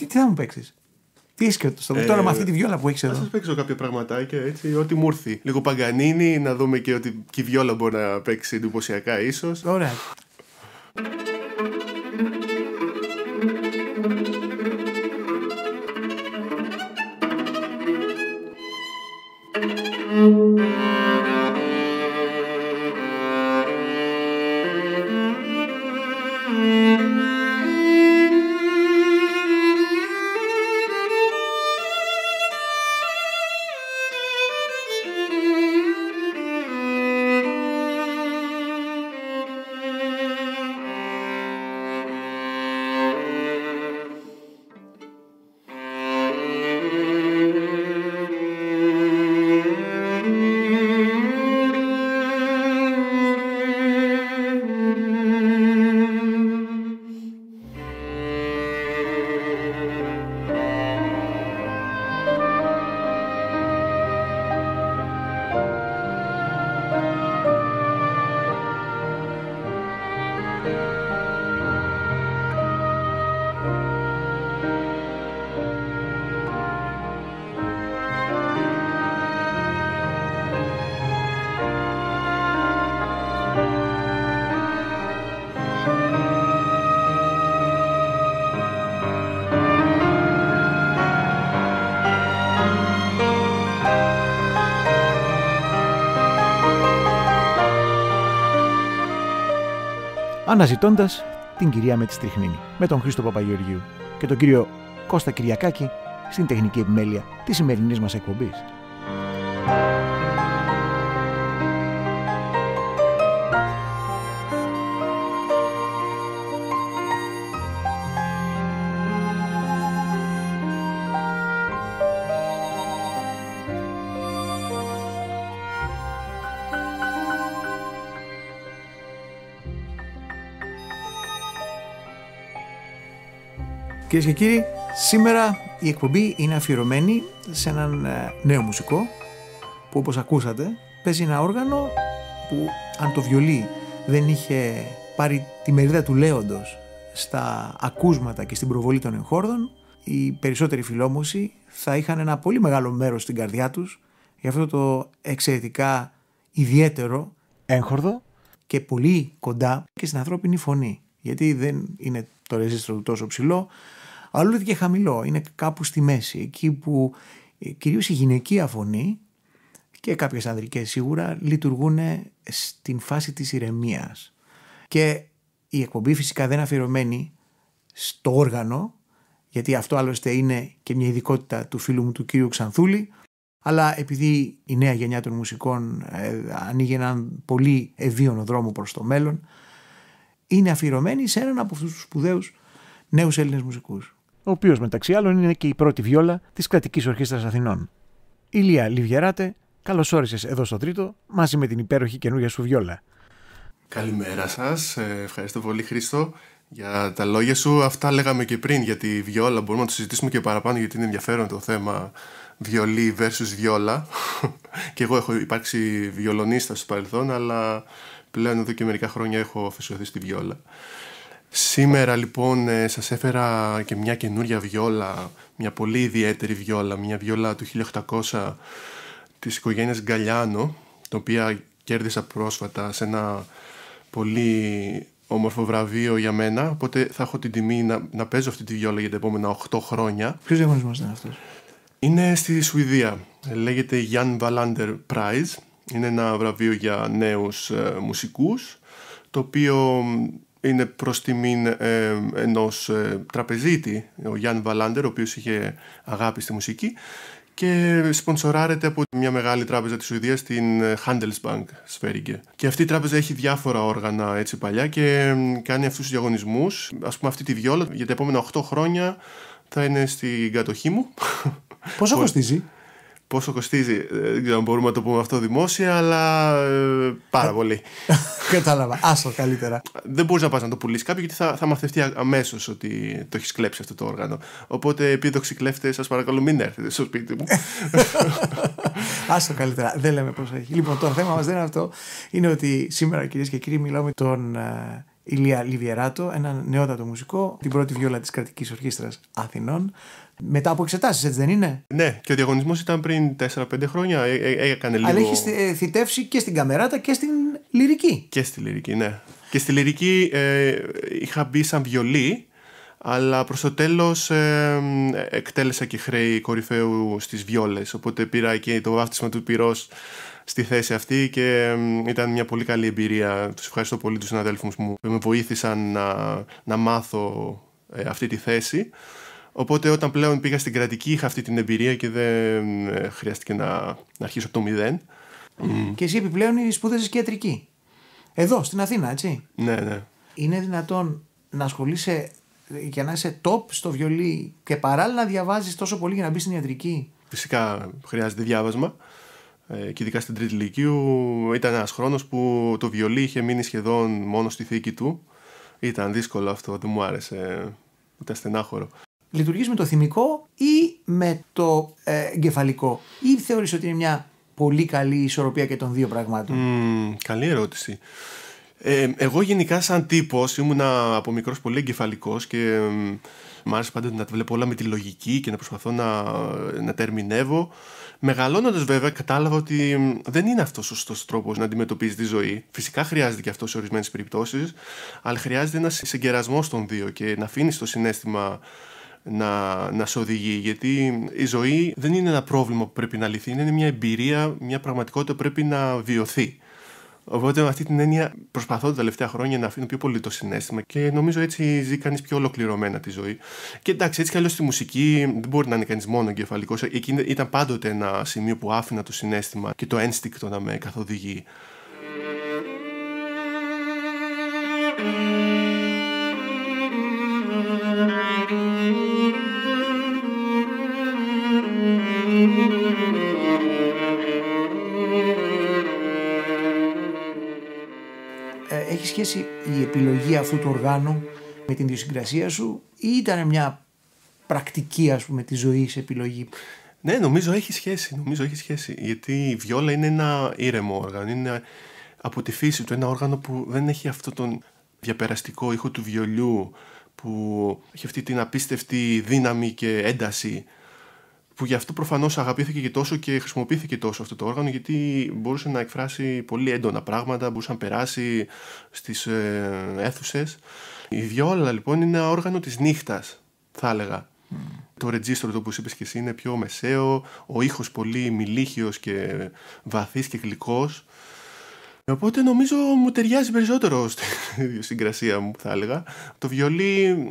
τι θα μου παίξεις? Τι είσαι στο τώρα με αυτή τη βιόλα που έχεις εδώ? Θα σας παίξω κάποια πραγματάκια έτσι, ό,τι μου έρθει. Λίγο Παγκανίνη, να δούμε και ότι και η βιόλα μπορεί να παίξει εντυπωσιακά ίσως. Ωραία. Αναζητώντας την κυρία με τη στριχνίνη, με τον Χρήστο Παπαγεωργίου και τον κύριο Κώστα Κυριακάκη στην τεχνική επιμέλεια της σημερινής μας εκπομπής. Κυρίες και κύριοι, σήμερα η εκπομπή είναι αφιερωμένη σε έναν νέο μουσικό που, όπως ακούσατε, παίζει ένα όργανο που αν το βιολί δεν είχε πάρει τη μερίδα του λέοντος στα ακούσματα και στην προβολή των εγχόρδων, οι περισσότεροι φιλόμουσοι θα είχαν ένα πολύ μεγάλο μέρος στην καρδιά τους για αυτό το εξαιρετικά ιδιαίτερο έγχορδο και πολύ κοντά και στην ανθρώπινη φωνή. Γιατί δεν είναι το ρεζίστρο του τόσο ψηλό, αλλά ούτε και χαμηλό, είναι κάπου στη μέση, εκεί που κυρίως η γυναικεία φωνή και κάποιες ανδρικές σίγουρα λειτουργούν στην φάση της ηρεμίας. Και η εκπομπή φυσικά δεν είναι αφιερωμένη στο όργανο, γιατί αυτό άλλωστε είναι και μια ειδικότητα του φίλου μου του κύριου Ξανθούλη, αλλά επειδή η νέα γενιά των μουσικών ανοίγει έναν πολύ ευίωνο δρόμο προς το μέλλον, είναι αφιερωμένη σε έναν από αυτούς τους σπουδαίους νέους Έλληνες μουσικούς, ο οποίος μεταξύ άλλων είναι και η πρώτη βιόλα της Κρατικής Ορχήστρας Αθηνών. Ηλία Λιβιεράτε, καλώς όρισες εδώ στο Τρίτο μαζί με την υπέροχη καινούργια σου βιόλα. Καλημέρα σας, ευχαριστώ πολύ Χρήστο για τα λόγια σου. Αυτά λέγαμε και πριν για τη βιόλα, μπορούμε να το συζητήσουμε και παραπάνω γιατί είναι ενδιαφέρον το θέμα βιολί versus βιόλα. Και εγώ έχω υπάρξει βιολονίστας στο παρελθόν, αλλά πλέον εδώ και μερικά χρόνια έχω αφοσιωθεί στη βιόλα. Σήμερα λοιπόν σας έφερα και μια καινούρια βιόλα, μια πολύ ιδιαίτερη βιόλα, μια βιόλα του 1800 της οικογένειας Γκαλιάνο, την οποία κέρδισα πρόσφατα σε ένα πολύ όμορφο βραβείο για μένα, οπότε θα έχω την τιμή να παίζω αυτή τη βιόλα για τα επόμενα 8 χρόνια. Ποιος διαγωνισμός είναι αυτός? Είναι στη Σουηδία, λέγεται Jan Wallander Prize, είναι ένα βραβείο για νέους μουσικούς, το οποίο είναι προς τιμήν ενός τραπεζίτη, ο Γιάν Βαλάντερ, ο οποίος είχε αγάπη στη μουσική και σπονσοράρεται από μια μεγάλη τράπεζα της Σουηδίας, την Handelsbank Sverige. Και αυτή η τράπεζα έχει διάφορα όργανα έτσι παλιά και κάνει αυτούς τους διαγωνισμούς. Ας πούμε αυτή τη βιόλα για τα επόμενα 8 χρόνια θα είναι στην κατοχή μου. Πόσο κοστίζει? Πόσο κοστίζει, δεν ξέρω αν μπορούμε να το πούμε αυτό δημόσια, αλλά πάρα πολύ. Κατάλαβα, άστο καλύτερα. Δεν μπορείς να πας να το πουλήσεις κάποιο, γιατί θα μαθευτεί αμέσως ότι το έχεις κλέψει αυτό το όργανο. Οπότε, επίδοξοι κλέφτες, σας παρακαλώ μην έρθετε στο σπίτι μου. Άστο καλύτερα, δεν λέμε πώς έχει. Λοιπόν, το θέμα μας δεν είναι αυτό. Είναι ότι σήμερα, κυρίες και κύριοι, μιλάω με τον Ηλία Λιβιεράτο, έναν νεότατο μουσικό, την πρώτη βιόλα της Κρατικής Ορχήστρας Αθηνών. Μετά από εξετάσεις, έτσι δεν είναι? Ναι, και ο διαγωνισμός ήταν πριν 4-5 χρόνια. Έκανε λίγο. Αλλά έχει θητεύσει και στην καμεράτα και στην λυρική. Και στη λυρική, ναι. Και στη λυρική είχα μπει σαν βιολί, αλλά προς το τέλος εκτέλεσα και χρέη κορυφαίου στις βιόλες. Οπότε πήρα και το βάφτισμα του πυρός στη θέση αυτή και ήταν μια πολύ καλή εμπειρία. Τους ευχαριστώ πολύ τους συναδέλφους μου που με βοήθησαν να μάθω αυτή τη θέση. Οπότε όταν πλέον πήγα στην κρατική είχα αυτή την εμπειρία και δεν χρειάστηκε να αρχίσω από το μηδέν. Και εσύ επιπλέον σπούδασες και ιατρική. Εδώ, στην Αθήνα, έτσι. Ναι, ναι. Είναι δυνατόν να ασχολείσαι και να είσαι top στο βιολί και παράλληλα να διαβάζεις τόσο πολύ για να μπεις στην ιατρική? Φυσικά χρειάζεται διάβασμα. Και ειδικά στην τρίτη λυκείου ήταν ένας χρόνος που το βιολί είχε μείνει σχεδόν μόνο στη θήκη του. Ήταν δύσκολο αυτό, δεν μου άρεσε, ήταν στενάχωρο. Λειτουργείς με το θυμικό ή με το εγκεφαλικό, ή θεωρείς ότι είναι μια πολύ καλή ισορροπία και των δύο πραγμάτων? Καλή ερώτηση. Εγώ γενικά σαν τύπος ήμουνα από μικρός πολύ εγκεφαλικός και μ' άρεσε πάντα να τα βλέπω όλα με τη λογική και να προσπαθώ να τα ερμηνεύω. Μεγαλώνοντας βέβαια κατάλαβα ότι δεν είναι αυτός ο σωστός τρόπος να αντιμετωπίζει τη ζωή. Φυσικά χρειάζεται και αυτό σε ορισμένες περιπτώσεις, αλλά χρειάζεται ένας συγκερασμός των δύο και να αφήνεις το συναίσθημα να σε οδηγεί, γιατί η ζωή δεν είναι ένα πρόβλημα που πρέπει να λυθεί, είναι μια εμπειρία, μια πραγματικότητα που πρέπει να βιωθεί. Οπότε με αυτή την έννοια προσπαθώ τα τελευταία χρόνια να αφήνω πιο πολύ το συναίσθημα και νομίζω έτσι ζει κανείς πιο ολοκληρωμένα τη ζωή. Και εντάξει, έτσι κι αλλιώς στη μουσική δεν μπορεί να είναι κανείς μόνο εγκεφαλικός. Εκεί ήταν πάντοτε ένα σημείο που άφηνα το συναίσθημα και το ένστικτο να με καθοδηγεί. Έχει σχέση η επιλογή αυτού του οργάνου με την ιδιοσυγκρασία σου ή ήταν μια πρακτική, ας πούμε, της ζωής επιλογή? Ναι, νομίζω έχει σχέση. Γιατί η βιόλα είναι ένα ήρεμο όργανο. Είναι από τη φύση του ένα όργανο που δεν έχει αυτό τον διαπεραστικό ήχο του βιολιού, που έχει αυτή την απίστευτη δύναμη και ένταση, που γι' αυτό προφανώς αγαπήθηκε και τόσο και χρησιμοποιήθηκε τόσο αυτό το όργανο, γιατί μπορούσε να εκφράσει πολύ έντονα πράγματα, μπορούσε να περάσει στις αίθουσες. Η βιόλα λοιπόν είναι ένα όργανο της νύχτας, θα έλεγα. Το ρετζίστρο, το που είπες και εσύ, είναι πιο μεσαίο, ο ήχος πολύ μιλίχιος και βαθύς και γλυκός. Οπότε νομίζω μου ταιριάζει περισσότερο στην ιδιοσυγκρασία μου, θα έλεγα. Το βιολί...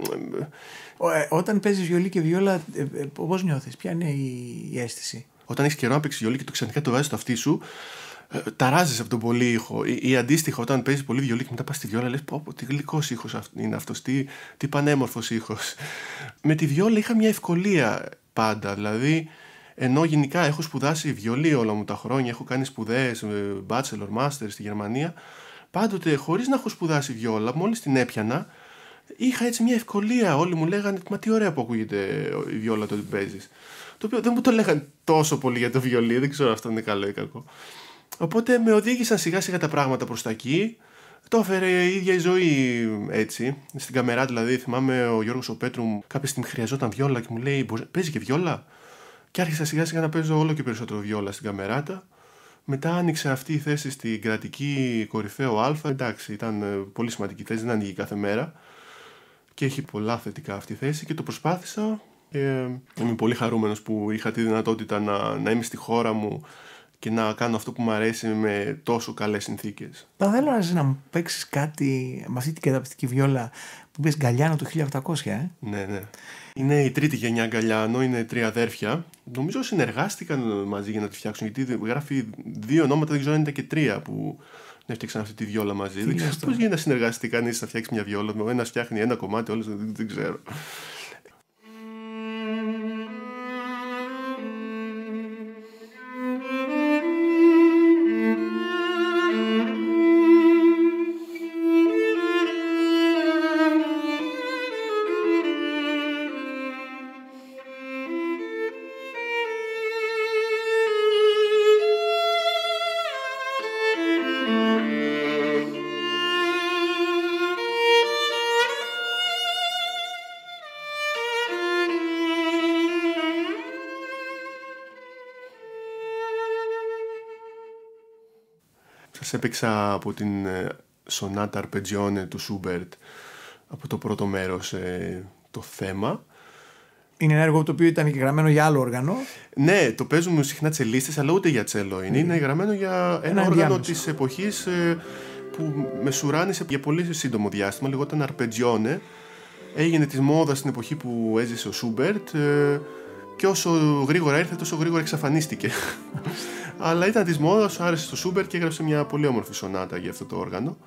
Όταν παίζεις βιολί και βιόλα, πώς νιώθεις, ποια είναι η αίσθηση? Όταν έχεις καιρό να παίξεις βιολί και το ξαφνικά το βάζεις στο αυτί σου, ταράζεις από τον πολύ ήχο. Ή αντίστοιχα, όταν παίζεις πολύ βιολί και μετά πας στη βιόλα, λες πω, τι γλυκός ήχος είναι αυτός, τι πανέμορφος ήχος. Με τη βιόλα είχα μια ευκολία πάντα, δηλαδή, ενώ γενικά έχω σπουδάσει βιολί όλα μου τα χρόνια, έχω κάνει σπουδές, bachelor, master στη Γερμανία, πάντοτε χωρίς να έχω σπουδάσει βιόλα, μόλις την έπιανα, είχα έτσι μια ευκολία. Όλοι μου λέγανε, μα τι ωραία που ακούγεται η βιόλα το ότι παίζεις. Το οποίο δεν μου το λέγανε τόσο πολύ για το βιολί, δεν ξέρω αν αυτό είναι καλό ή κακό. Οπότε με οδήγησαν σιγά σιγά τα πράγματα προς τα εκεί. Το έφερε η ίδια η ζωή έτσι. Στην καμερά δηλαδή, θυμάμαι ο Γιώργος ο Πέτρου κάποια στιγμή χρειαζόταν βιόλα και μου λέει, παίζει και βιόλα? Και άρχισα σιγά σιγά να παίζω όλο και περισσότερο βιόλα στην καμεράτα. Μετά άνοιξε αυτή η θέση στην κρατική κορυφαίο Α. Εντάξει, ήταν πολύ σημαντική θέση, δεν ανοίγει κάθε μέρα. Και έχει πολλά θετικά αυτή η θέση και το προσπάθησα. Και είμαι πολύ χαρούμενος που είχα τη δυνατότητα να είμαι στη χώρα μου και να κάνω αυτό που μου αρέσει με τόσο καλές συνθήκες. Θα θέλω να μου παίξεις κάτι με αυτή την καταπληκτική βιόλα που πες Γκαλιάνο του 1800, Ναι, ναι. Είναι η τρίτη γενιά Γκαλιάνο, είναι 3 αδέρφια. Νομίζω συνεργάστηκαν μαζί για να τη φτιάξουν, γιατί γράφει 2 ονόματα, δεν ξέρω αν ήταν και 3 που έφτιαξαν αυτή τη βιόλα μαζί. Δεν ξέρω πώς γίνεται να συνεργαστεί κανείς να φτιάξει μια βιόλα. Ο ένας φτιάχνει ένα κομμάτι, όλος δεν ξέρω. Σας έπαιξα από την Sonata Arpeggione του Schubert, από το πρώτο μέρος το θέμα. Είναι ένα έργο το οποίο ήταν και γραμμένο για άλλο όργανο. Ναι, το παίζουν συχνά τσελίστες, αλλά ούτε για τσέλο είναι. Είναι γραμμένο για ένα όργανο της εποχής που μεσουράνησε για πολύ σύντομο διάστημα. Λεγόταν Arpeggione. Έγινε της μόδας στην εποχή που έζησε ο Σούμπερτ και όσο γρήγορα ήρθε, τόσο γρήγορα εξαφανίστηκε. Αλλά ήταν της μόδας, άρεσε στο Σούμπερτ και έγραψε μια πολύ όμορφη σονάτα για αυτό το όργανο.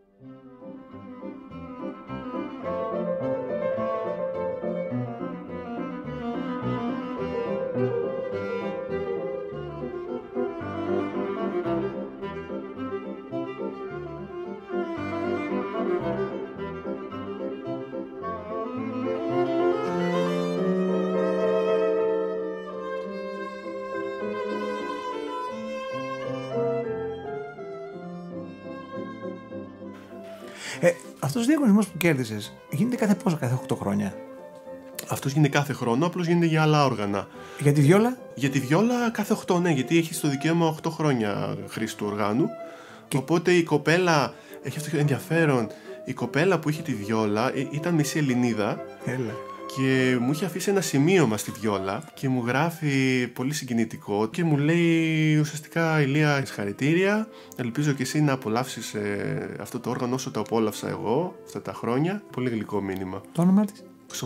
Αυτός ο διαγωνισμός που κέρδισες γίνεται κάθε 8 χρόνια? Αυτός γίνεται κάθε χρόνο, απλώς γίνεται για άλλα όργανα. Για τη βιόλα? Για τη βιόλα κάθε 8, ναι, γιατί έχει το δικαίωμα 8 χρόνια χρήση του οργάνου. Οπότε η κοπέλα, έχει αυτό ενδιαφέρον, η κοπέλα που είχε τη βιόλα ήταν μισή Ελληνίδα. Έλα. Και μου είχε αφήσει ένα σημείωμα στη βιόλα και μου γράφει πολύ συγκινητικό και μου λέει ουσιαστικά, Ηλία, συγχαρητήρια, ελπίζω και εσύ να απολαύσεις αυτό το όργανο όσο το απόλαυσα εγώ αυτά τα χρόνια. Πολύ γλυκό μήνυμα. Το όνομά της?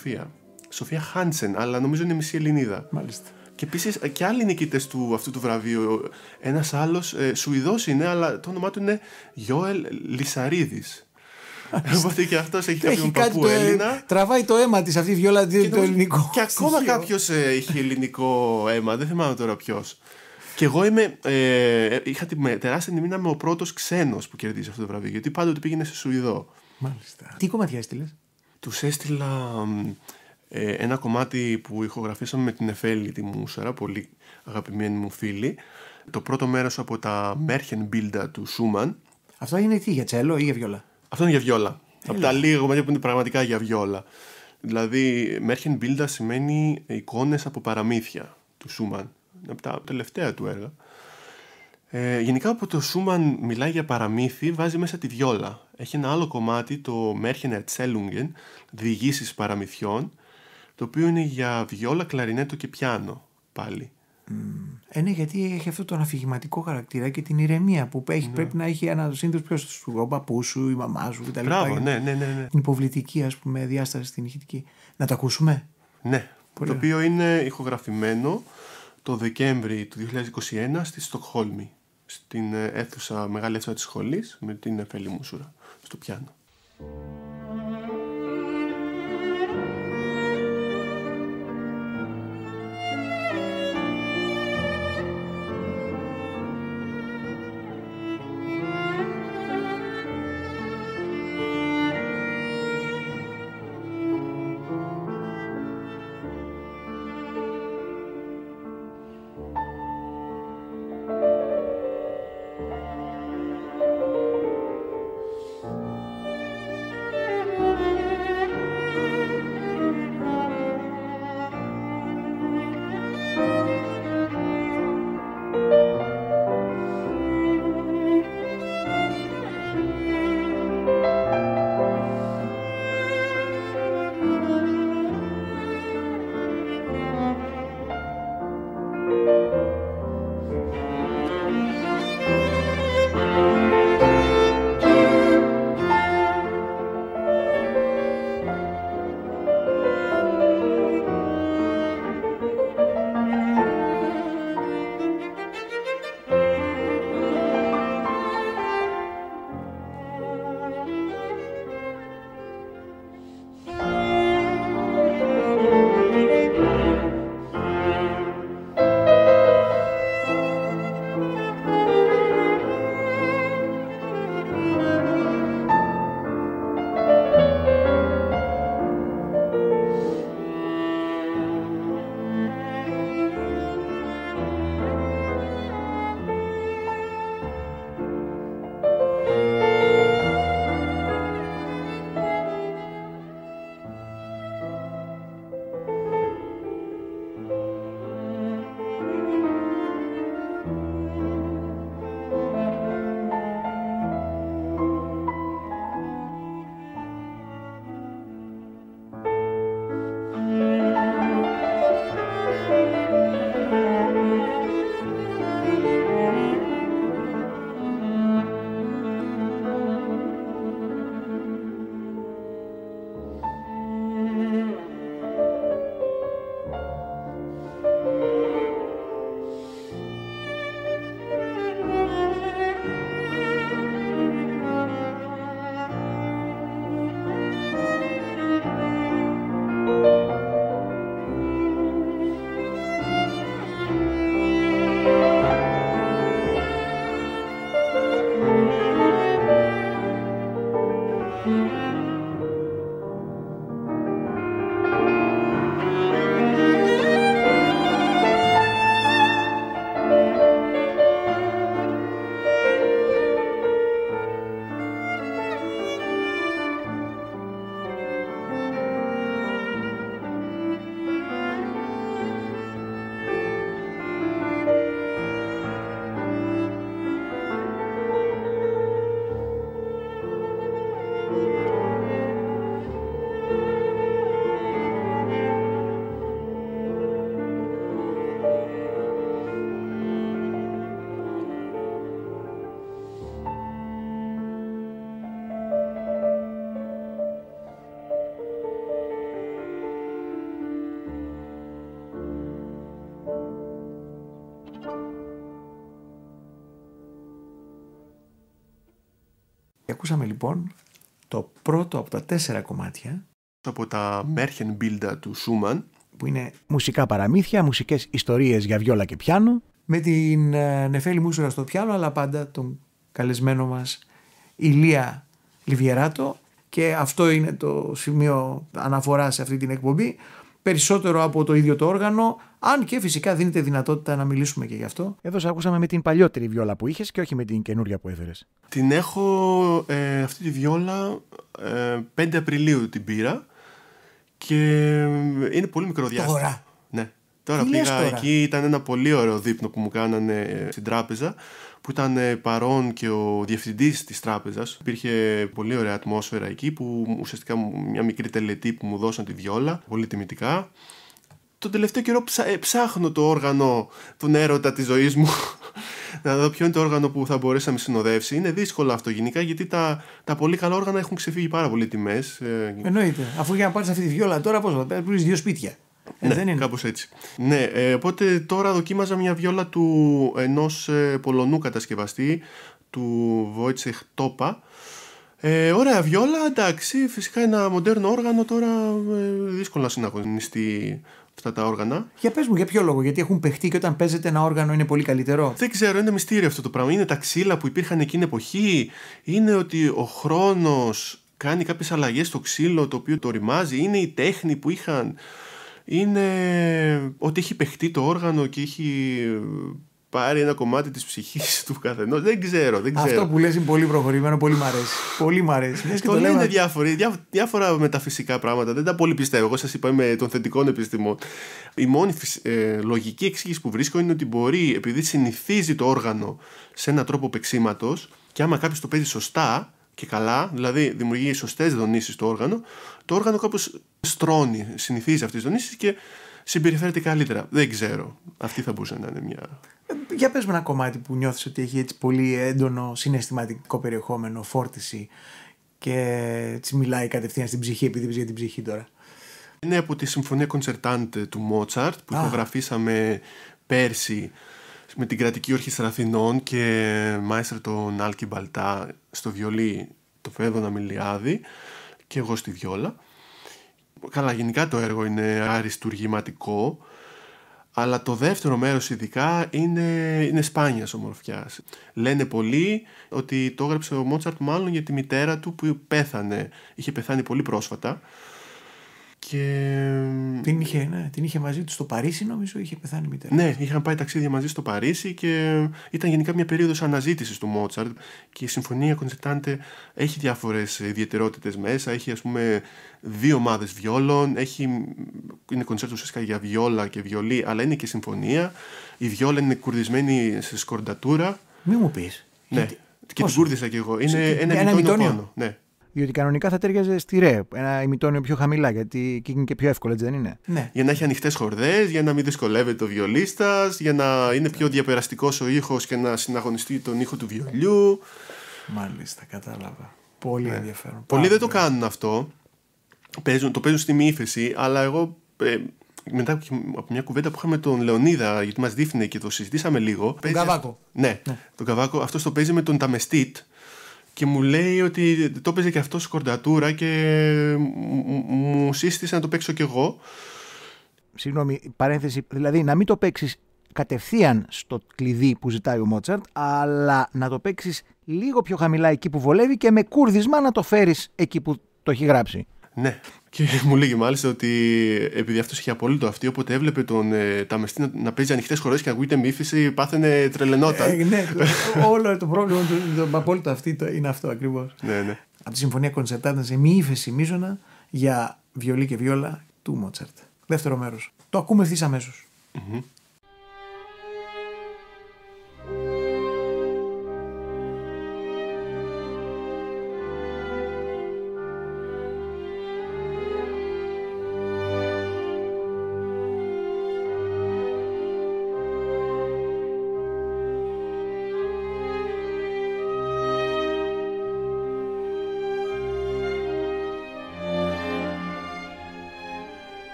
Σοφία Χάντσεν, αλλά νομίζω είναι μισή Ελληνίδα. Μάλιστα. Και επίσης και άλλοι νικητές αυτού του βραβείου. Ένας άλλος Σουηδός είναι, αλλά το όνομά του είναι Γιώελ Λισαρίδης. Οπότε και αυτός έχει κάποιον παππού Έλληνα. Τραβάει το αίμα της αυτή η βιόλα, το ελληνικό. Και ακόμα κάποιος έχει ελληνικό αίμα, δεν θυμάμαι τώρα ποιος. Και εγώ είχα την τεράστια τιμή να είμαι ο πρώτος ξένος που κερδίζει αυτό το βραβείο, γιατί πάντοτε πήγαινε σε Σουηδό. Μάλιστα. Τι κομμάτια έστειλες? Τους έστειλα ένα κομμάτι που ηχογραφήσαμε με την Εφέλη τη Μούσαρα, πολύ αγαπημένη μου φίλη. Το πρώτο μέρος από τα Märchenbilder του Σούμαν. Αυτό είναι τι, για τσέλο ή για βιόλα? Αυτό είναι για βιόλα. Από τα λίγα κομμάτια που είναι πραγματικά για βιόλα. Δηλαδή, Märchenbilder σημαίνει εικόνες από παραμύθια του Σούμαν. Από τα τελευταία του έργα. Γενικά, από το Σούμαν μιλάει για παραμύθι, βάζει μέσα τη βιόλα. Έχει ένα άλλο κομμάτι, το Märchenerzählungen, διηγήσεις παραμυθιών, το οποίο είναι για βιόλα, κλαρινέτο και πιάνο πάλι. Ναι, γιατί έχει αυτό τον αφηγηματικό χαρακτήρα και την ηρεμία που έχει. Ναι. Πρέπει να έχει ένα σύνδεσμο ποιος σου, ο παππού σου, η μαμά σου κτλ. Μπράβο, ναι. Την υποβλητική, ας πούμε, διάσταση στην ηχητική. Να το ακούσουμε? Ναι. Πολύ. Το οποίο είναι ηχογραφημένο το Δεκέμβρη του 2021 στη Στοκχόλμη, στην μεγάλη αίθουσα της σχολής, με την Εφέλη Μούσουρα στο πιάνο. ακούσαμε λοιπόν το πρώτο από τα 4 κομμάτια. Από τα Märchenbilder του Schumann. Που είναι μουσικά παραμύθια, μουσικές ιστορίες για βιόλα και πιάνο. Με την Νεφέλη Μούσουρα στο πιάνο, αλλά πάντα τον καλεσμένο μας Ηλία Λιβιεράτο. Και αυτό είναι το σημείο αναφορά σε αυτή την εκπομπή. Περισσότερο από το ίδιο το όργανο, αν και φυσικά δίνεται δυνατότητα να μιλήσουμε και γι' αυτό. Εδώ σε ακούσαμε με την παλιότερη βιόλα που είχες και όχι με την καινούρια που έφερες. Την έχω αυτή τη βιόλα 5 Απριλίου την πήρα και είναι πολύ μικρό διάστημα. Τώρα. Ναι. Τώρα πήγα εκεί, ήταν ένα πολύ ωραίο δείπνο που μου κάνανε στην τράπεζα, που ήταν παρόν και ο διευθυντής της τράπεζας. Υπήρχε πολύ ωραία ατμόσφαιρα εκεί, που ουσιαστικά μια μικρή τελετή που μου δώσαν τη βιόλα, πολύ τιμητικά. Τον τελευταίο καιρό ψάχνω το όργανο, τον έρωτα της ζωής μου, να δω ποιο είναι το όργανο που θα μπορέσει να με συνοδεύσει. Είναι δύσκολο αυτό γενικά, γιατί τα πολύ καλά όργανα έχουν ξεφύγει πάρα πολύ τιμές. Εννοείται. Αφού για να πάρεις αυτή τη βιόλα τώρα, πώς θα πάρεις 2 σπίτια. Ναι, δεν είναι. Κάπως έτσι. Ναι, οπότε τώρα δοκίμαζα μια βιόλα του ενός Πολωνού κατασκευαστή, του Wojciech Topa. Ωραία βιόλα, εντάξει, φυσικά ένα μοντέρνο όργανο τώρα, δύσκολο να συναγωνιστεί αυτά τα όργανα. Για πες μου, για ποιο λόγο, γιατί έχουν παιχτεί και όταν παίζεται ένα όργανο είναι πολύ καλύτερο. Δεν ξέρω, είναι μυστήριο αυτό το πράγμα. Είναι τα ξύλα που υπήρχαν εκείνη την εποχή, είναι ότι ο χρόνος κάνει κάποιες αλλαγές στο ξύλο το οποίο το ρημάζει, είναι η τέχνη που είχαν. Είναι ότι έχει παιχτεί το όργανο και έχει πάρει ένα κομμάτι της ψυχής του καθενός. Δεν ξέρω. Αυτό που λες είναι πολύ προχωρημένο, πολύ μ' αρέσει. Πολύ μ' αρέσει. Το λένε διάφορα μεταφυσικά πράγματα. Δεν τα πολύ πιστεύω. Εγώ σας είπα, είμαι των θετικών επιστημών. Η μόνη λογική εξήγηση που βρίσκω είναι ότι μπορεί, επειδή συνηθίζει το όργανο σε έναν τρόπο παίξηματος, και άμα κάποιος το παίζει σωστά και καλά, δηλαδή δημιουργεί σωστές δονήσεις στο όργανο, το όργανο κάπως στρώνει, συνηθίζει αυτές τις δονήσεις και συμπεριφέρεται καλύτερα. Δεν ξέρω. Αυτή θα μπορούσε να είναι μια. Για πες με ένα κομμάτι που νιώθεις ότι έχει έτσι πολύ έντονο συναισθηματικό περιεχόμενο, φόρτιση και έτσι μιλάει κατευθείαν στην ψυχή, επειδή είπες για την ψυχή τώρα. Είναι από τη Συμφωνία Concertante του Μότσαρτ που υπογραφήσαμε πέρσι με την Κρατική Ορχήστρα Αθηνών και μάιστρο τον Άλκη Μπαλτά στο βιολί, το Φέδωνα Μιλιάδη, και εγώ στη βιόλα. Καλά, γενικά το έργο είναι αριστουργηματικό, αλλά το δεύτερο μέρος ειδικά είναι σπάνιας ομορφιάς. Λένε πολλοί ότι το έγραψε ο Μότσαρτ μάλλον για τη μητέρα του που πέθανε. Είχε πεθάνει πολύ πρόσφατα. Και την είχε μαζί του στο Παρίσι, νομίζω, είχε πεθάνει η μητέρα. Ναι, είχαν πάει ταξίδια μαζί στο Παρίσι και ήταν γενικά μια περίοδος αναζήτησης του Μότσαρτ. Και η Συμφωνία Concertante έχει διάφορες ιδιαιτερότητες μέσα. Έχει, ας πούμε, 2 ομάδες βιόλων. Είναι κονσέρτο ουσιαστικά για βιόλα και βιολί, αλλά είναι και συμφωνία. Η βιόλα είναι κουρδισμένη σε σκορντατούρα. Μη μου πεις. Ναι, και την κούρδισα κι εγώ. Είναι ένα ημιτόνιο πάνω. Ναι. Διότι κανονικά θα τέριαζε στη ΡΕ, ένα ημιτόνιο πιο χαμηλά, γιατί εκεί είναι και πιο εύκολο, έτσι δεν είναι. Ναι. Για να έχει ανοιχτές χορδές, για να μην δυσκολεύεται ο βιολίστας, για να είναι πιο διαπεραστικός ο ήχος και να συναγωνιστεί τον ήχο του βιολιού. Μάλιστα, κατάλαβα. Πολύ ενδιαφέρον. Πολλοί δεν το κάνουν αυτό. Το παίζουν στη μη ύφεση, αλλά εγώ μετά από μια κουβέντα που είχαμε τον Λεωνίδα, γιατί μας δείχνε και το συζητήσαμε λίγο. Τον Καβάκο. Ναι, τον Καβάκο. Αυτός το παίζει με τον Ταμεστίτ. Και μου λέει ότι το έπαιζε και αυτό σκορντατούρα και μου σύστησε να το παίξω κι εγώ. Συγγνώμη, παρένθεση, δηλαδή να μην το παίξεις κατευθείαν στο κλειδί που ζητάει ο Μότσαρτ, αλλά να το παίξεις λίγο πιο χαμηλά εκεί που βολεύει και με κούρδισμα να το φέρεις εκεί που το έχει γράψει. Ναι. Και μου λέγει μάλιστα ότι επειδή αυτός είχε απόλυτο αυτή, όποτε έβλεπε τον Ταμεστή να παίζει ανοιχτές χορδές και να ακούγεται με ύφεση, πάθαινε τρελαινόταν. Ναι, όλο το πρόβλημα του απόλυτο αυτή είναι αυτό ακριβώς. Ναι. Από τη Συμφωνία Concertante σε μη ύφεση μείζωνα για βιολί και βιόλα του Μότσαρτ. Δεύτερο μέρος. Το ακούμε ευθύς αμέσως. Mm-hmm.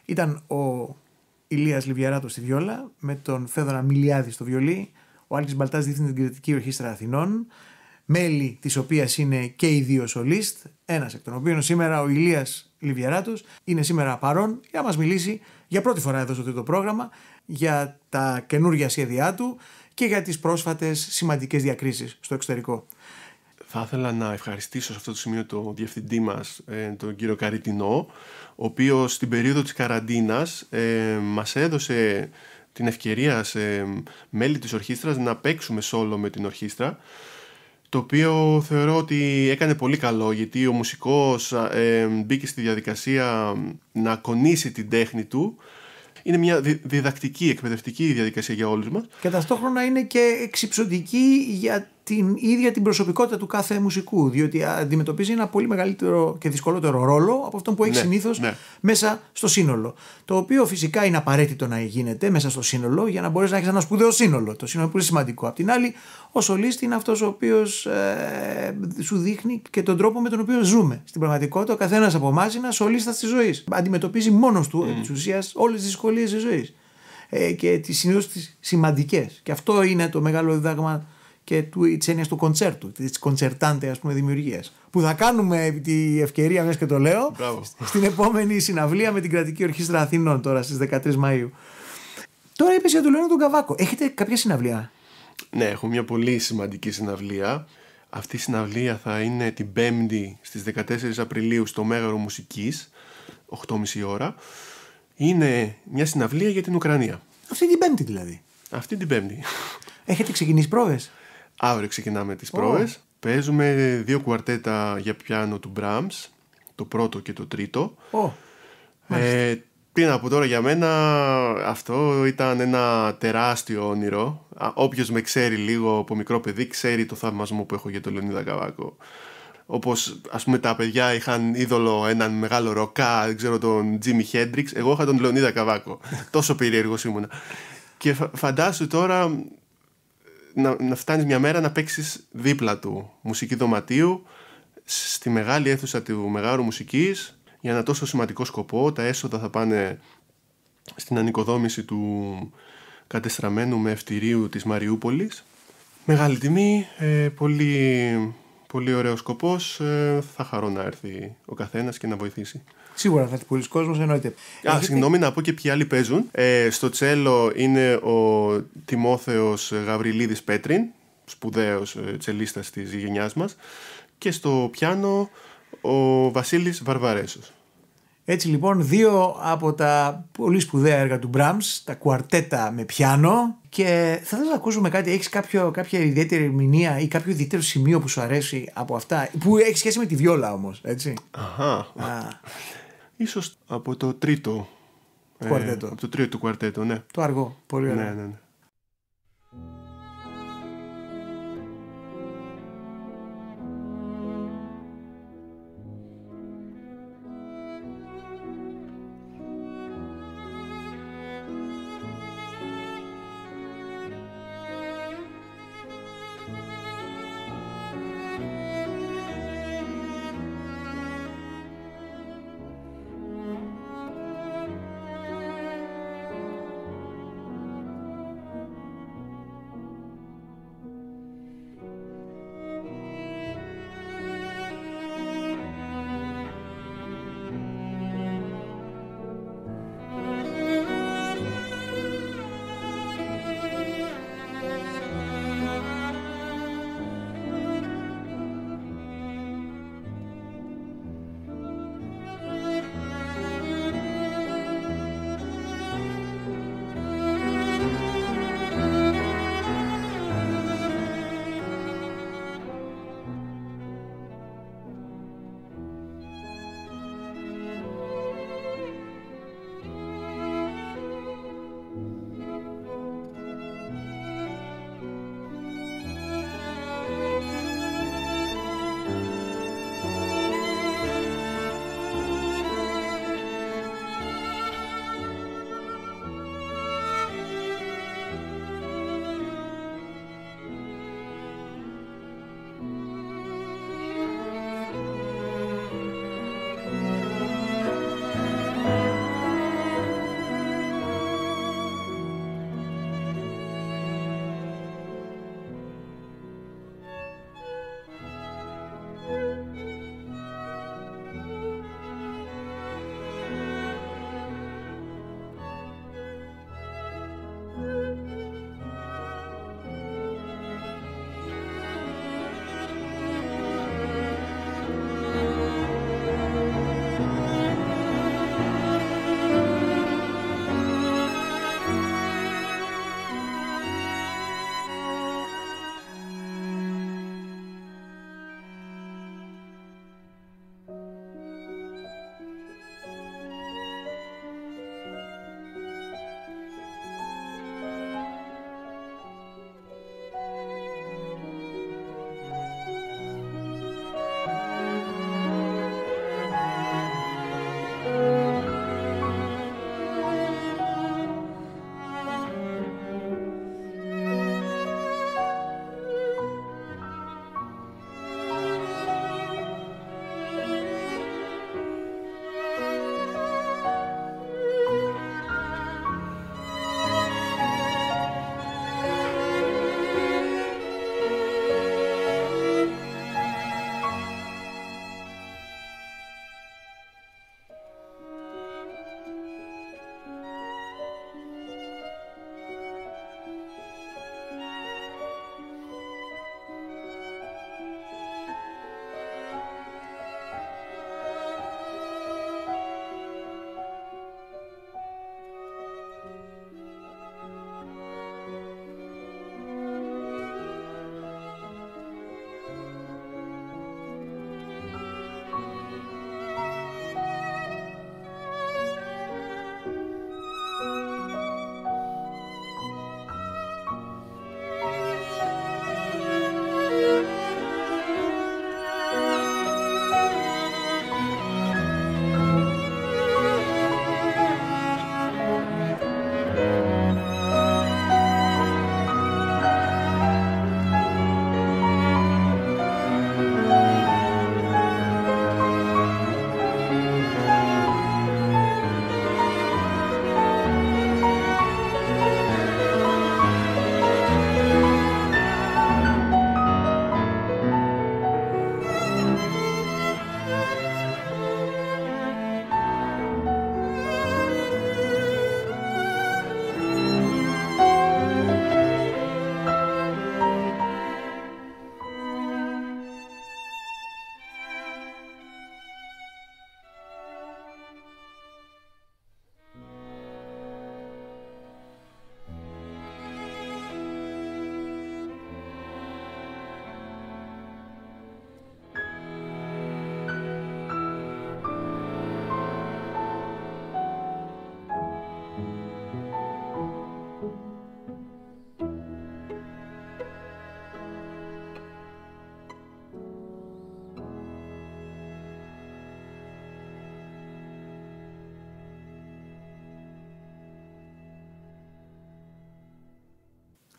Ήταν ο Ηλίας Λιβιαράτος στη βιόλα, με τον Φέδωνα Μιλιάδη στο βιολί, ο Άλκης Μπαλτάς διεύθυνε την Κρατική Ορχήστρα Αθηνών, μέλη της οποίας είναι και οι δύο σολίστ, ένας εκ των οποίων σήμερα ο Ηλίας Λιβιαράτος είναι σήμερα παρόν για να μας μιλήσει για πρώτη φορά εδώ στο τρίτο πρόγραμμα για τα καινούργια σχέδιά του και για τις πρόσφατες σημαντικές διακρίσεις στο εξωτερικό. Θα ήθελα να ευχαριστήσω σε αυτό το σημείο τον διευθυντή μας, τον κύριο Καριτινό, ο οποίος στην περίοδο της καραντίνας μας έδωσε την ευκαιρία σε μέλη της ορχήστρας να παίξουμε σόλο με την ορχήστρα, το οποίο θεωρώ ότι έκανε πολύ καλό, γιατί ο μουσικός μπήκε στη διαδικασία να κονίσει την τέχνη του. Είναι μια διδακτική, εκπαιδευτική διαδικασία για όλους μας. Και ταυτόχρονα είναι και εξυψωτική για την ίδια την προσωπικότητα του κάθε μουσικού, διότι αντιμετωπίζει ένα πολύ μεγαλύτερο και δυσκολότερο ρόλο από αυτό που έχει συνήθως μέσα στο σύνολο. Το οποίο φυσικά είναι απαραίτητο να γίνεται μέσα στο σύνολο για να μπορείς να έχεις ένα σπουδαίο σύνολο. Το σύνολο είναι πολύ σημαντικό. Απ' την άλλη, ο σολίστη είναι αυτός ο οποίος σου δείχνει και τον τρόπο με τον οποίο ζούμε. Στην πραγματικότητα, ο καθένας από εμάς είναι ένα σολίστας της ζωής. Αντιμετωπίζει μόνος του επί της ουσίας όλες τις δυσκολίες της ζωής. Και συνήθως τις σημαντικές. Και αυτό είναι το μεγάλο δίδαγμα και της έννοιας του κοντσέρτου, της κοντσερτάντε, ας πούμε, δημιουργίας. Που θα κάνουμε επί τη ευκαιρία, μιας και το λέω, στην επόμενη συναυλία με την Κρατική Ορχήστρα Αθηνών, τώρα στις 13 Μαΐου. Τώρα είπες για τον Λεωνίδα τον Καβάκο. Έχετε κάποια συναυλία? Ναι, έχω μια πολύ σημαντική συναυλία. Αυτή η συναυλία θα είναι την 5η στις 14 Απριλίου στο Μέγαρο Μουσικής, 8.30 ώρα. Είναι μια συναυλία για την Ουκρανία. Αυτή την Πέμπτη δηλαδή? Αυτή την Πέμπτη. Έχετε ξεκινήσει πρόβες? Αύριο ξεκινάμε τις πρόβες. Παίζουμε 2 κουαρτέτα για πιάνο του Brahms, το πρώτο και το τρίτο. Τι να πω τώρα, για μένα αυτό ήταν ένα τεράστιο όνειρο. Όποιος με ξέρει λίγο από μικρό παιδί ξέρει το θαυμασμό που έχω για τον Λεωνίδα Καβάκο. Όπως, ας πούμε, τα παιδιά είχαν είδωλο έναν μεγάλο ροκά, δεν ξέρω, τον Τζίμι Χέντριξ, εγώ είχα τον Λεωνίδα Καβάκο. Τόσο περίεργος ήμουνα. Και φαντάσου τώρα να φτάνεις μια μέρα να παίξεις δίπλα του μουσική δωματίου στη μεγάλη αίθουσα του Μεγάρου Μουσικής για ένα τόσο σημαντικό σκοπό. Τα έσοδα θα πάνε στην ανοικοδόμηση του κατεστραμμένου με ευτηρίου της Μαριούπολης. Μεγάλη τιμή, πολύ ωραίος σκοπός. Θα χαρώ να έρθει ο καθένας και να βοηθήσει. Σίγουρα θα έρθει πολλοί κόσμος, εννοείται. Συγγνώμη, να πω και ποιοι άλλοι παίζουν. Στο τσέλο είναι ο Τιμόθεος Γαβριλίδης Πέτριν, σπουδαίος τσελίστας της γενιάς μας. Και στο πιάνο ο Βασίλης Βαρβαρέσος. Έτσι λοιπόν, 2 από τα πολύ σπουδαία έργα του Brahms, τα κουαρτέτα με πιάνο. Και θα ήθελα να ακούσουμε κάτι. Έχεις κάποια ιδιαίτερη ερμηνεία ή κάποιο ιδιαίτερο σημείο που σου αρέσει από αυτά, που έχει σχέση με τη βιόλα όμως, έτσι? Ίσως από το τρίτο κουαρτέτο. Από το τρίτο κουαρτέτο, ναι. Το αργό, πολύ ωραίο. Ναι.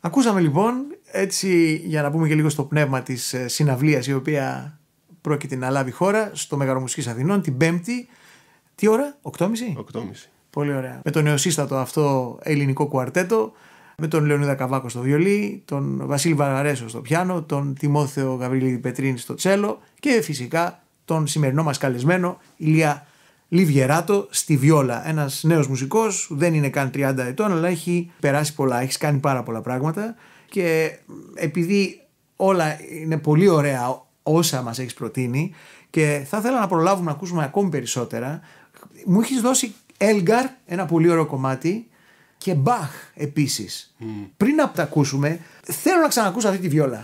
Ακούσαμε λοιπόν, έτσι για να πούμε και λίγο στο πνεύμα της συναυλίας η οποία πρόκειται να λάβει χώρα στο Μέγαρο Μουσικής Αθηνών την Πέμπτη. Τι ώρα, 8.30? 8.30. Πολύ ωραία. Με το νεοσύστατο αυτό ελληνικό κουαρτέτο, με τον Λεωνίδα Καβάκο στο βιολί, τον Βασίλη Βαραρέσο στο πιάνο, τον Τιμόθεο Γαβρίλη Πετρίνη στο τσέλο και φυσικά τον σημερινό μας καλεσμένο Ηλία Λιβιεράτο στη βιόλα. Ένας νέος μουσικός, δεν είναι καν 30 ετών, αλλά έχει περάσει πολλά, έχει κάνει πάρα πολλά πράγματα και επειδή όλα είναι πολύ ωραία όσα μας έχεις προτείνει και θα ήθελα να προλάβουμε να ακούσουμε ακόμη περισσότερα, μου έχεις δώσει Έλγκαρ, ένα πολύ ωραίο κομμάτι, και Μπαχ επίσης. Πριν να τα ακούσουμε, θέλω να ξανακούσω αυτή τη βιόλα.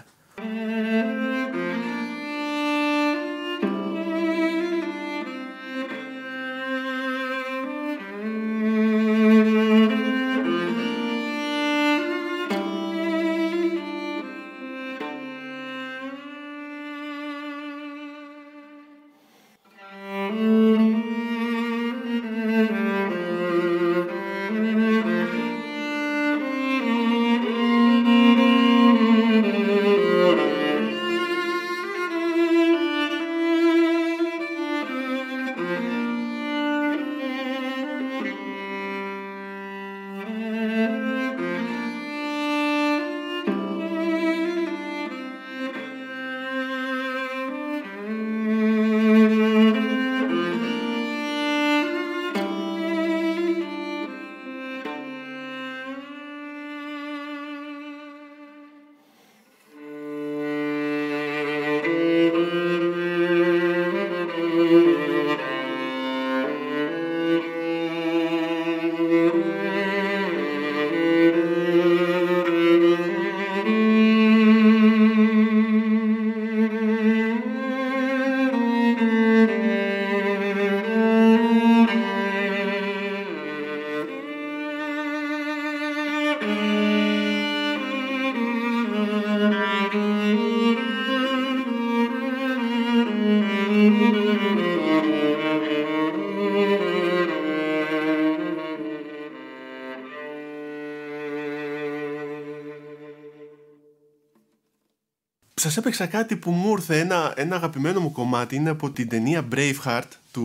Σας έπαιξα κάτι που μου ήρθε, ένα αγαπημένο μου κομμάτι, είναι από την ταινία Braveheart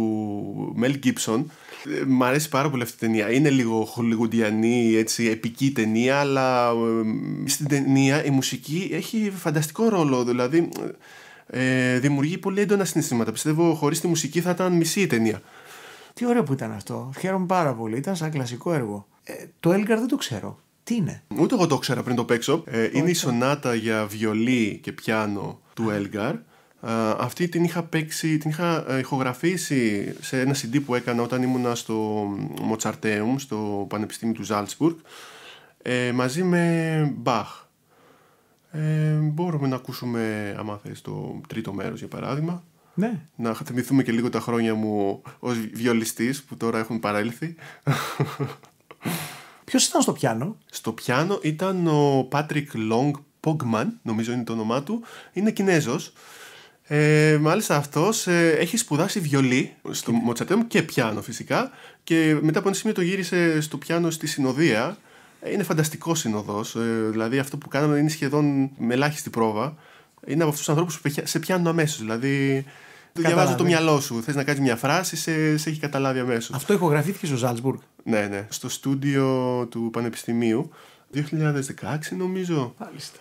του Mel Gibson. Μ' αρέσει πάρα πολύ αυτή η ταινία. Είναι λίγο χολιγουντιανή, έτσι, επική ταινία, αλλά στην ταινία η μουσική έχει φανταστικό ρόλο. Δηλαδή δημιουργεί πολύ έντονα συναισθήματα. Πιστεύω χωρίς τη μουσική θα ήταν μισή η ταινία. Τι ωραίο που ήταν αυτό. Χαίρομαι πάρα πολύ. Ήταν σαν κλασικό έργο. Το Έλγκαρ δεν το ξέρω. Τι είναι? Ούτε εγώ το ήξερα πριν το παίξω. Είναι η σονάτα για βιολί και πιάνο του Έλγκαρ. Αυτή την είχα παίξει, την είχα ηχογραφήσει σε ένα CD που έκανα όταν ήμουνα στο Mozarteum, στο Πανεπιστήμιο του Ζάλτσμπουργκ, μαζί με Μπαχ. Μπορούμε να ακούσουμε, άμα θες, το τρίτο μέρος για παράδειγμα. Ναι. Να θυμηθούμε και λίγο τα χρόνια μου ως βιολιστής που τώρα έχουν παρέλθει. Ποιος ήταν στο πιάνο? Στο πιάνο ήταν ο Patrick Long Pogman, νομίζω είναι το όνομά του. Είναι Κινέζος. Μάλιστα αυτός έχει σπουδάσει βιολί στο Mozarteum και πιάνο φυσικά, και μετά από ένα σημείο το γύρισε στο πιάνο στη συνοδεία. Είναι φανταστικός συνοδός, δηλαδή αυτό που κάναμε είναι σχεδόν με ελάχιστη πρόβα. Είναι από αυτούς τους ανθρώπους που σε πιάνουν αμέσως, δηλαδή διαβάζω το μυαλό σου, θες να κάνεις μια φράση, σε έχει καταλάβει αμέσως. Αυτό ηχογραφήθηκε στο Ζάλτσμπουργκ? Ναι, στο στούντιο του Πανεπιστημίου 2016 νομίζω. Μάλιστα.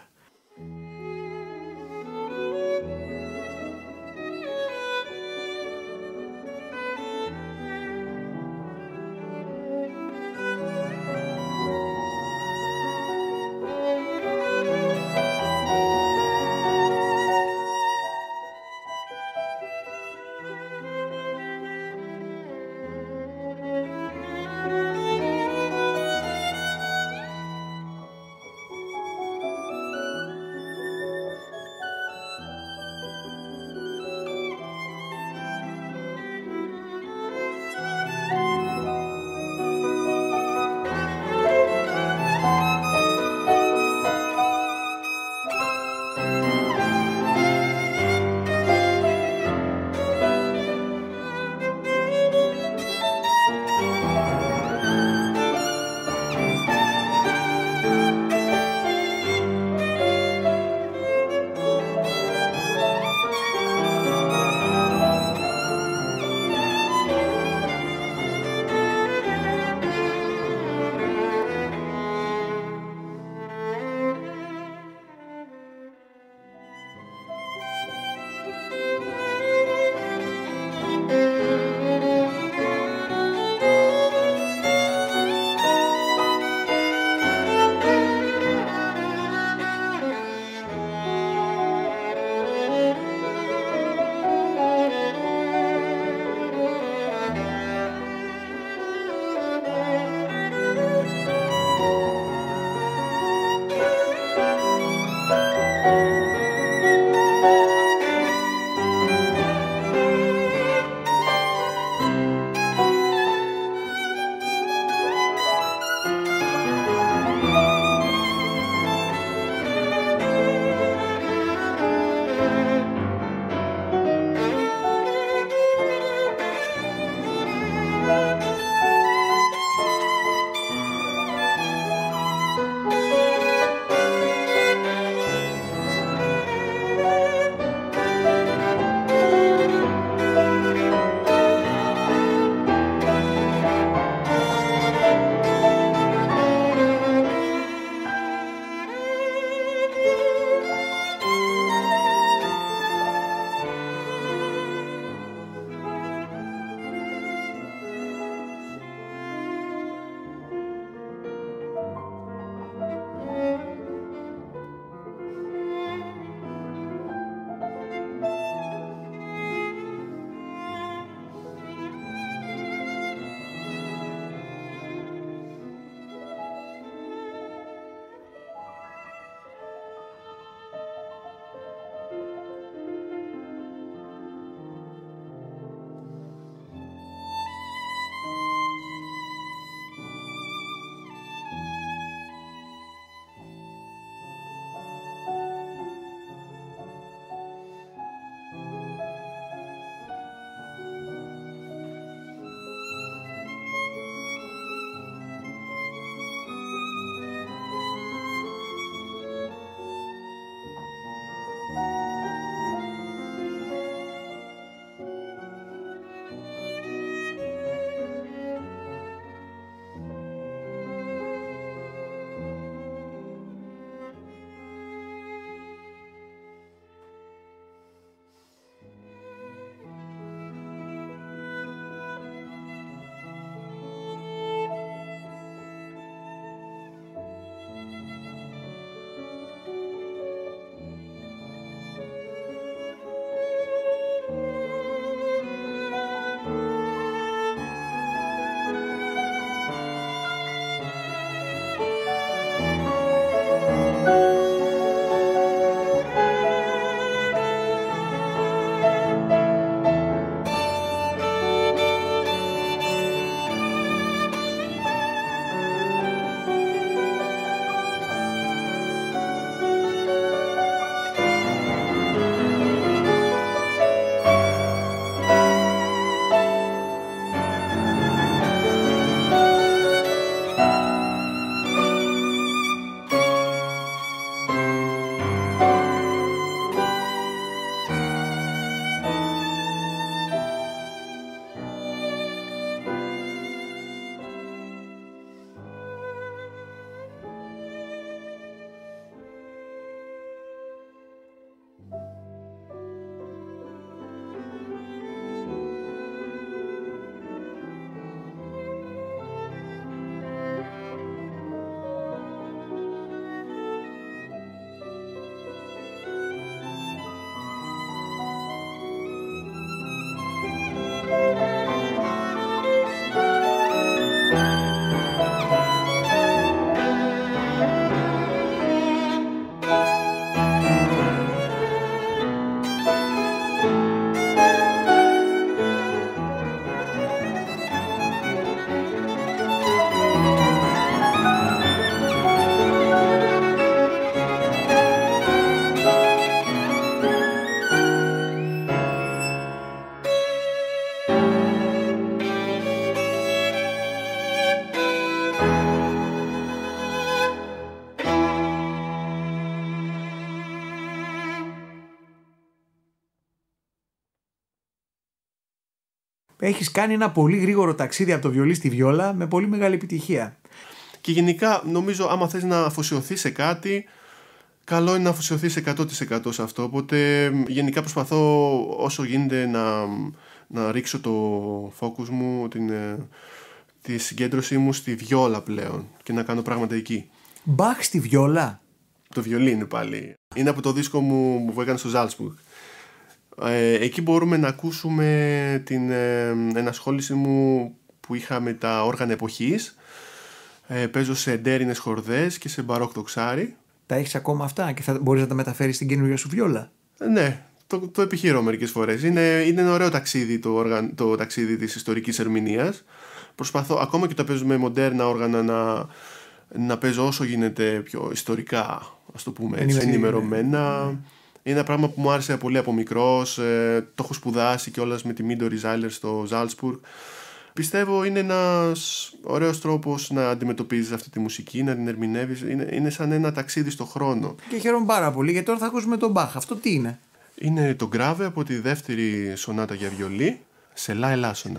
έχεις κάνει ένα πολύ γρήγορο ταξίδι από το βιολί στη βιόλα με πολύ μεγάλη επιτυχία. Και γενικά νομίζω άμα θες να αφοσιωθείς σε κάτι, καλό είναι να αφοσιωθείς 100% σε αυτό. Οπότε γενικά προσπαθώ όσο γίνεται να ρίξω το focus μου, τη συγκέντρωσή μου στη βιόλα πλέον και να κάνω πράγματα εκεί. Μπαχ στη βιόλα. Το βιολί είναι πάλι. Είναι από το δίσκο μου που έκανε στο Salzburg. Εκεί μπορούμε να ακούσουμε την ενασχόληση μου που είχα με τα όργανα εποχής. Παίζω σε εντέρινες χορδές και σε μπαρόκ τοξάρι. Τα έχεις ακόμα αυτά και θα μπορείς να τα μεταφέρεις στην καινούργια σου βιόλα? Ναι, το επιχειρώ μερικές φορές. Είναι ένα ωραίο ταξίδι το ταξίδι της ιστορικής ερμηνείας. Προσπαθώ ακόμα και το παίζω με μοντέρνα όργανα να παίζω όσο γίνεται πιο ιστορικά, ας το πούμε έτσι, ενημερωμένα. Ναι. Είναι ένα πράγμα που μου άρεσε πολύ από μικρός. Το έχω σπουδάσει κιόλας με τη Mido Risaler στο Salzburg. Πιστεύω είναι ένας ωραίος τρόπος να αντιμετωπίζεις αυτή τη μουσική, να την ερμηνεύεις. Είναι σαν ένα ταξίδι στο χρόνο. Και χαίρομαι πάρα πολύ γιατί τώρα θα ακούσουμε τον Μπαχ. Αυτό τι είναι? Είναι το Grave από τη δεύτερη σονάτα για βιολί σε λα ελάσσονα.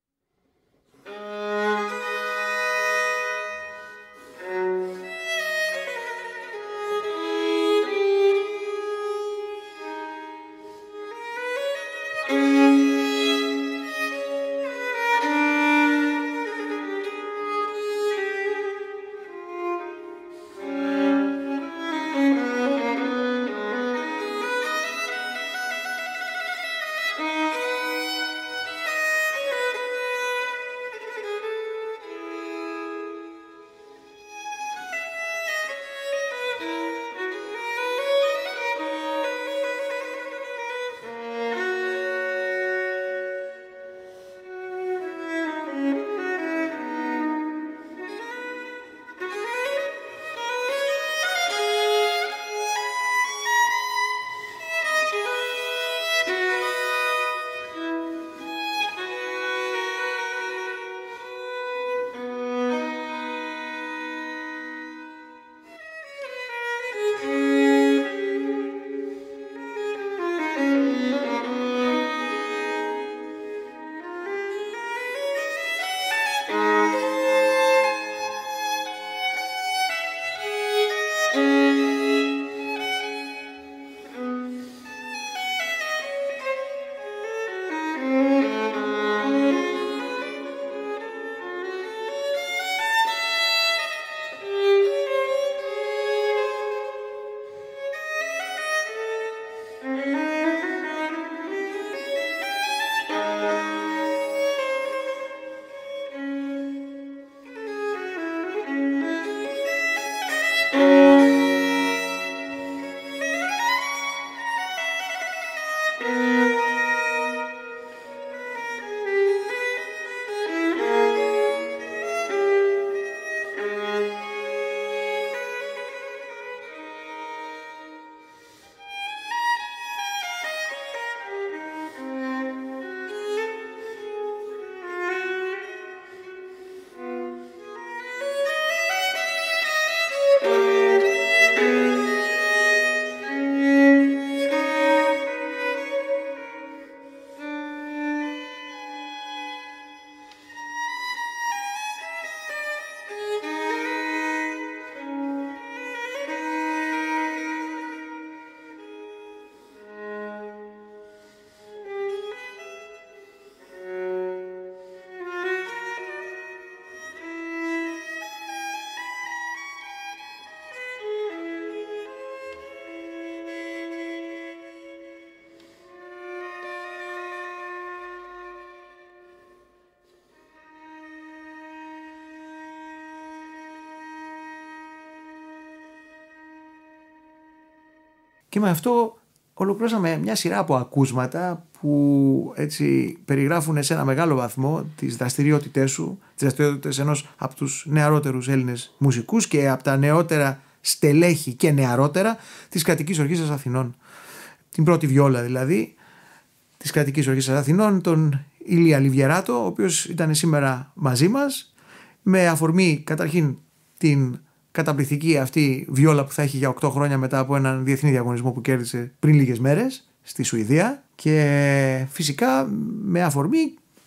Και με αυτό ολοκληρώσαμε μια σειρά από ακούσματα που έτσι περιγράφουν σε ένα μεγάλο βαθμό τις δραστηριότητές σου, τις δραστηριότητες ενός από τους νεαρότερους Έλληνες μουσικούς και από τα νεότερα στελέχη και νεαρότερα της Κρατικής Ορχήστρας Αθηνών. Την πρώτη βιόλα δηλαδή της Κρατικής Ορχήστρας Αθηνών, τον Ηλία Λιβιεράτο, ο οποίος ήταν σήμερα μαζί μας, με αφορμή καταρχήν την καταπληκτική αυτή βιόλα που θα έχει για 8 χρόνια μετά από έναν διεθνή διαγωνισμό που κέρδισε πριν λίγες μέρες στη Σουηδία, και φυσικά με αφορμή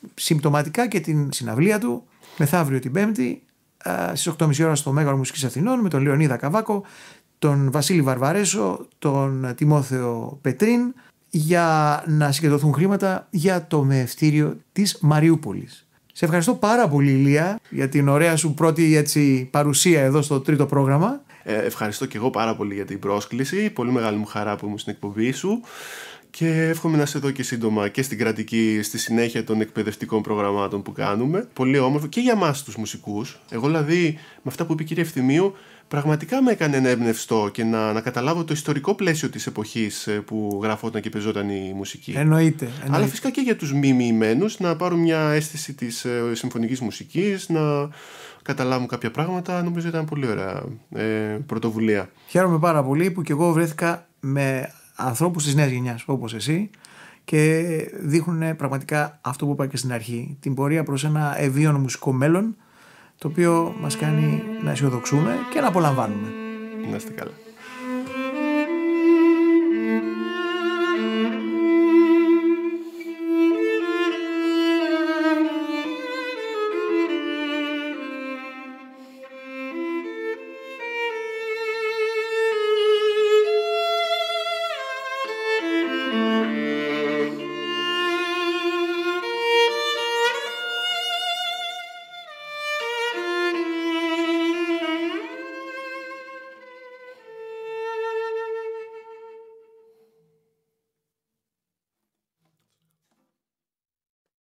συμπτωματικά και την συναυλία του μεθαύριο την Πέμπτη στις 8.30 ώρα στο Μέγαρο Μουσικής Αθηνών με τον Λεωνίδα Καβάκο, τον Βασίλη Βαρβαρέσο, τον Τιμόθεο Πετρίν, για να συγκεντρωθούν χρήματα για το μεευτήριο της Μαριούπολης. Σε ευχαριστώ πάρα πολύ, Ηλία, για την ωραία σου πρώτη έτσι, παρουσία εδώ στο τρίτο πρόγραμμα. Ευχαριστώ και εγώ πάρα πολύ για την πρόσκληση. Πολύ μεγάλη μου χαρά που ήμουν στην εκπομπή σου. Και εύχομαι να σε δω και σύντομα και στην κρατική, στη συνέχεια των εκπαιδευτικών προγραμμάτων που κάνουμε. Πολύ όμορφο και για εμάς τους μουσικούς. Εγώ δηλαδή, με αυτά που είπε η κυρία Ευθυμίου, πραγματικά με έκανε να εμπνευστώ και να καταλάβω το ιστορικό πλαίσιο της εποχής που γραφόταν και παιζόταν η μουσική. Εννοείται. Αλλά φυσικά και για τους μη μοιημένους να πάρουν μια αίσθηση της συμφωνικής μουσικής, να καταλάβουν κάποια πράγματα. Νομίζω ήταν πολύ ωραία πρωτοβουλία. Χαίρομαι πάρα πολύ που και εγώ βρέθηκα με ανθρώπους της νέας γενιάς όπως εσύ και δείχνουν πραγματικά αυτό που είπα και στην αρχή, την πορεία προς ένα ευίωνο μουσικό μέλλον, το οποίο μας κάνει να αισιοδοξούμε και να απολαμβάνουμε. Να είστε καλά.